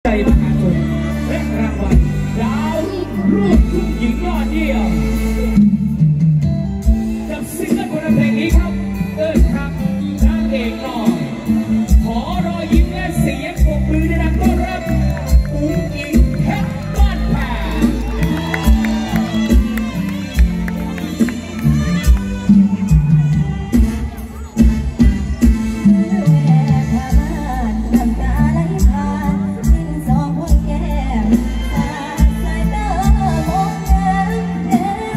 มหาชนและรางวัลดาวรุ่งทุ่งหญิงยอดเยี่ยมกับซิงเกิลบทเพลงนี้ครับครับนางเอกหน่อยขอรอยยิ้มและเสียงปรบมือในดังต้อนรับอุ้งอิงเพชรบ้านแพงสายตามองแน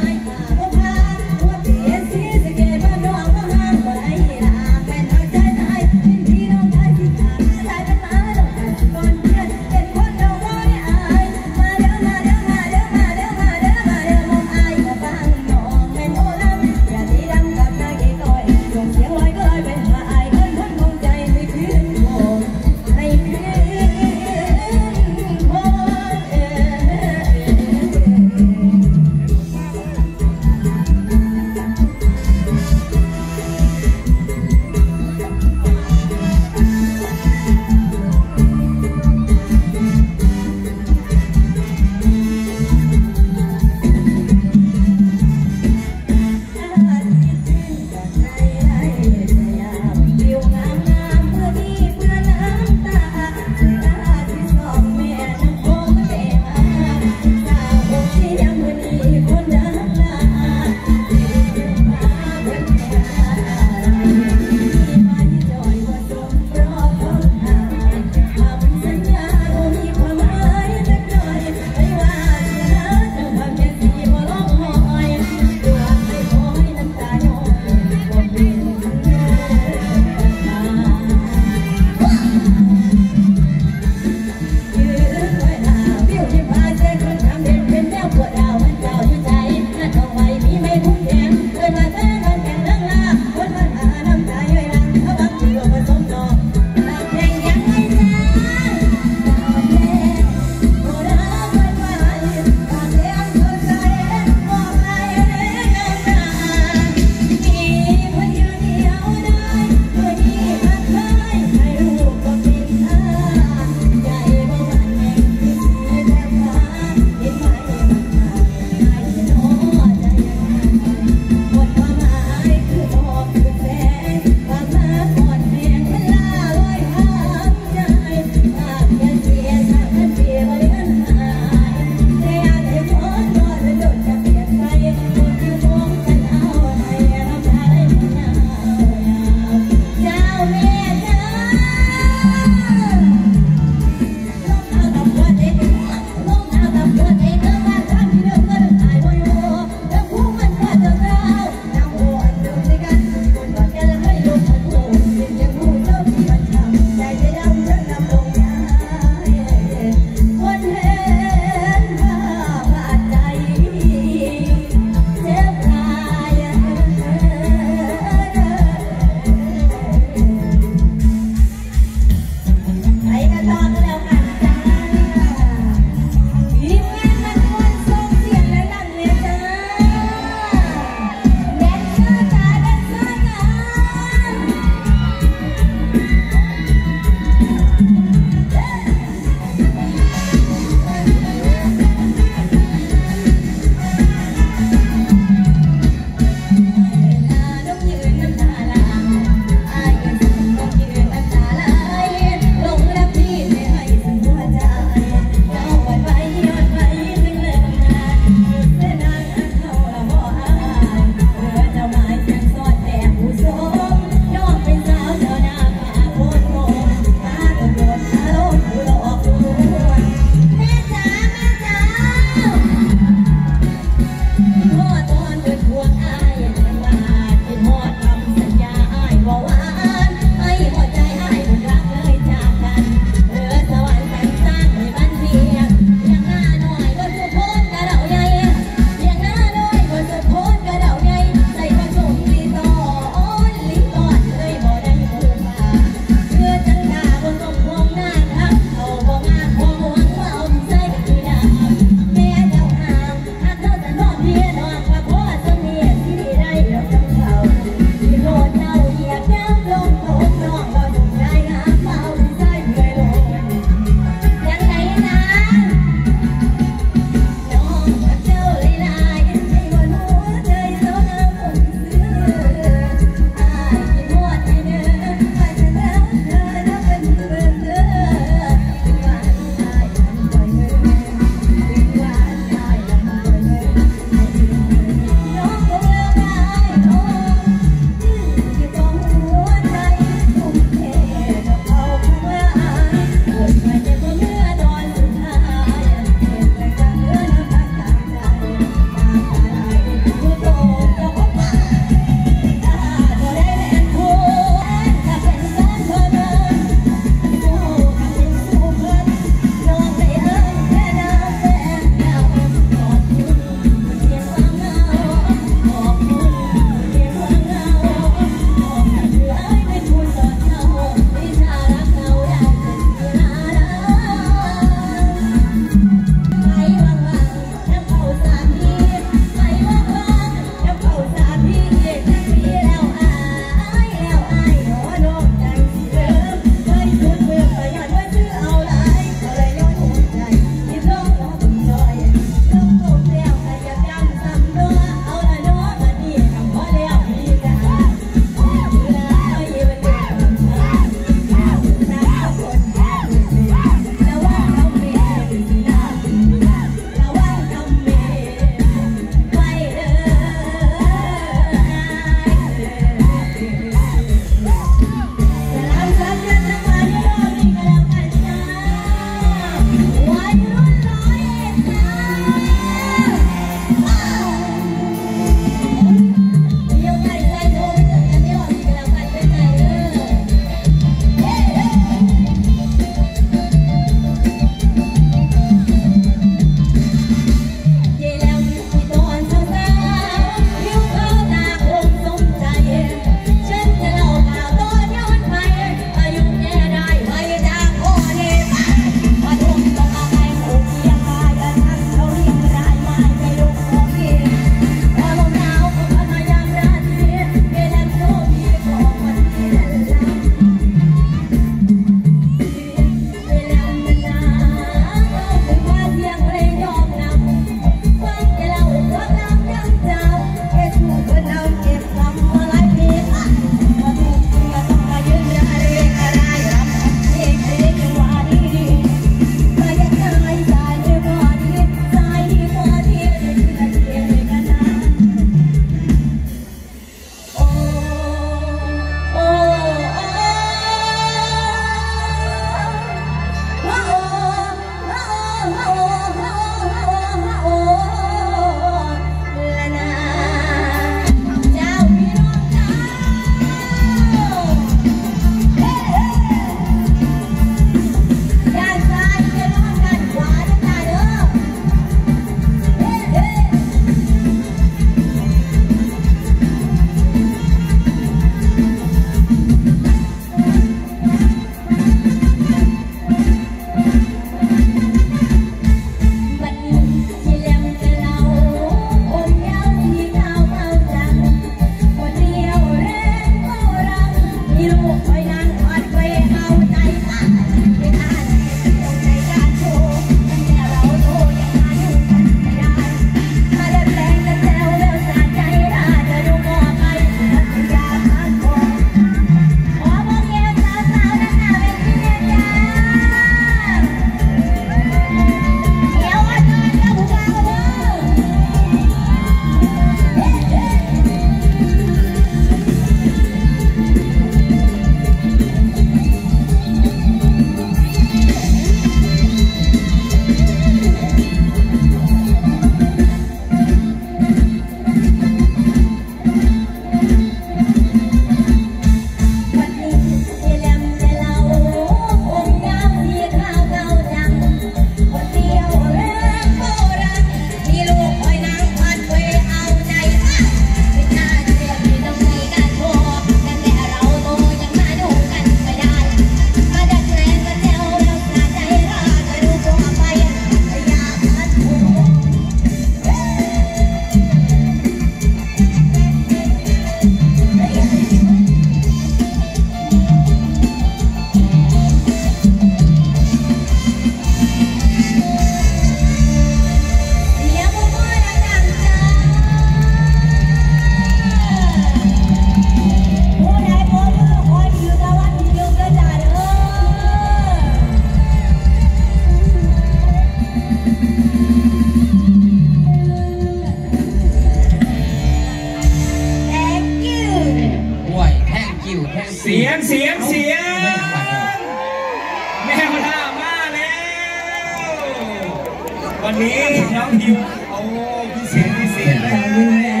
นี่น้องดิวโอ้พิเศษขอบคุณค่ะ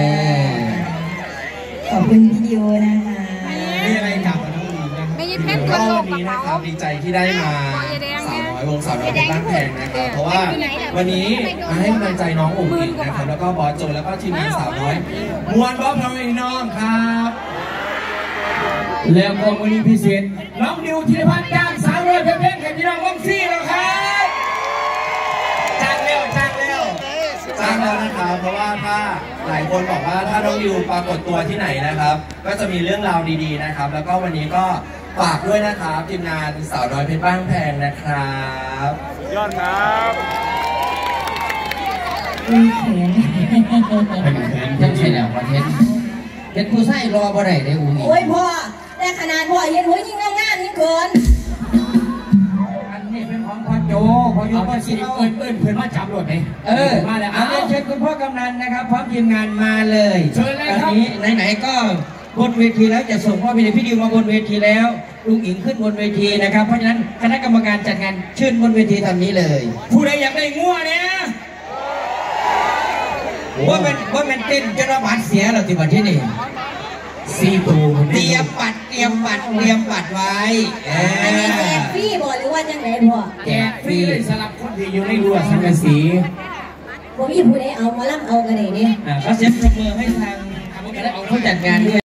ขอบคุณพี่ดิวนะคะมีอะไรกลับมาน้องดิวนะไม่ยึดเพชรคนโลกกับเขาครับดีใจที่ได้มาสาวน้อยวงสาวน้อยเพชรบ้านแพงนะครับเพราะว่าวันนี้มาให้กำลังใจน้องอุ๋งอิงนะครับแล้วก็บอสโจแล้วก็ทีมงานสาวน้อยมวลบ๊อบน้องอีน้องครับแล้วก็วันนี้พิเศษน้องดิวธีรพัฒน์จ้างสาวน้อยเพชรแข่งพี่น้องวงซี่แล้วครับจ้างแล้วนะครับเพราะว่าถ้าหลายคนบอกว่าถ้าน้องดิวปรากฏตัวที่ไหนนะครับก็จะมีเรื่องราวดีๆนะครับแล้วก็วันนี้ก็ฝากด้วยนะครับทีมงานสาวน้อยเพชรบ้านแพงนะครับยอดครับยังใช่แล้วประเทศเป็นผู้ใส่รอบ่ได้เลยอุ้งโอ้ยพ่อแต่ขนาดพ่อเห็นหัวยิ่งงานยิ่งเกินอันนี้เป็นของพ่อโจพ่อโจก็สิเอิ้นเพื่อนมาจับรถไหมมาแล้วเอาเชิญคุณพ่อกำนันนะครับพร้อมทีมงานมาเลยเชิญเลยครับนี้ไหนๆก็บนเวทีแล้วจะส่งพ่อพี่ดิวมาบนเวทีแล้วลุงอิงขึ้นบนเวทีนะครับเพราะฉะนั้นคณะกรรมการจัดงานเชิญบนเวทีทำนี้เลยผู้ใดอยากได้งัวเนี่ยว่ามันเต้นจนระบาดเสียเราที่วันที่นี่ซีตูเตรียมบัตรไว้อันนี้แจกฟรีบ่หรือว่าจังไหนพ่อแจกฟรีเลยสำหรับคนที่อยู่ในรั้วสังกะสีผมมีผู้ใดเอามาล่ำเอากันไหนเนี่ยเขาเซ็นปรบมือให้ทางผู้จัดงานด้วย